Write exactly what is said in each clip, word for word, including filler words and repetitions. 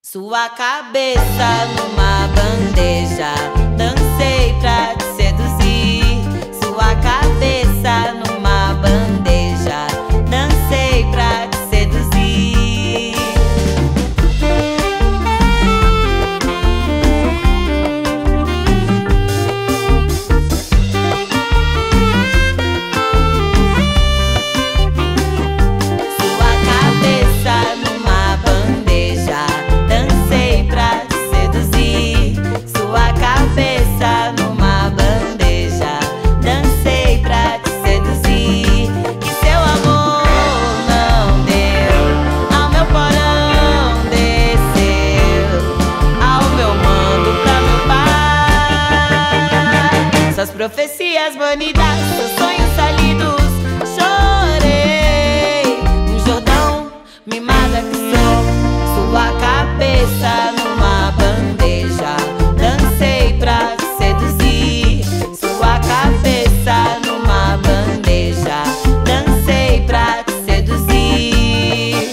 Sua cabeça numa bandeja, dancei pra te seduzir. Sua cabeça numa bandeja, dancei pra te seduzir. Sua cabeça numa bandeja, dancei pra te seduzir. Sua cabeça numa bandeja, dancei pra te seduzir. Que seu amor não deu, ao meu porão desceu, ao meu mando pra meu pai. Suas profecias banidas, seus sonhos falidos, chorei no Jordão, mimada que sou. Sua cabeça numa bandeja, dancei pra te seduzir. Sua cabeça numa bandeja, dancei pra te seduzir.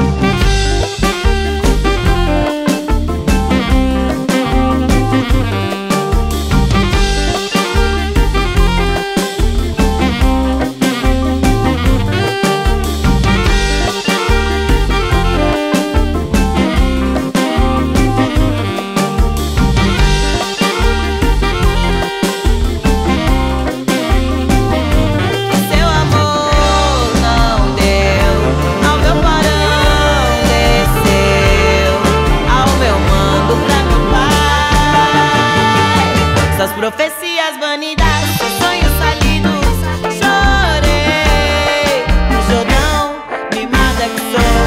Seu amor não deu, ao meu porão desceu, ao meu mando pra meu pai. Suas profecias banidas, seus sonhos falidos, chorei no Jordão, mimada que sou.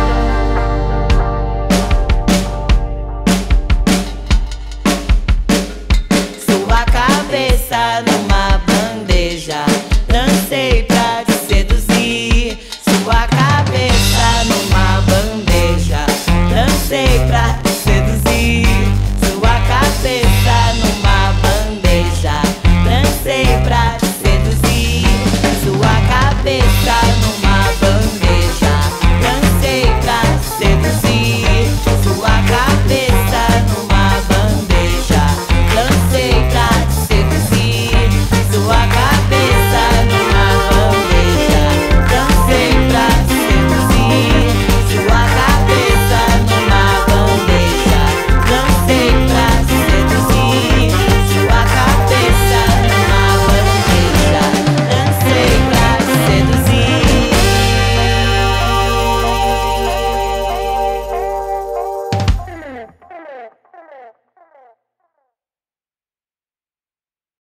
Sua cabeça numa bandeja, dancei pra te seduzir. Sua cabeça numa bandeja, dancei pra te seduzir. Sua cabeça numa bandeja, dancei pra te seduzir. Sua cabeça numa bandeja, dancei pra te seduzir. Sua cabeça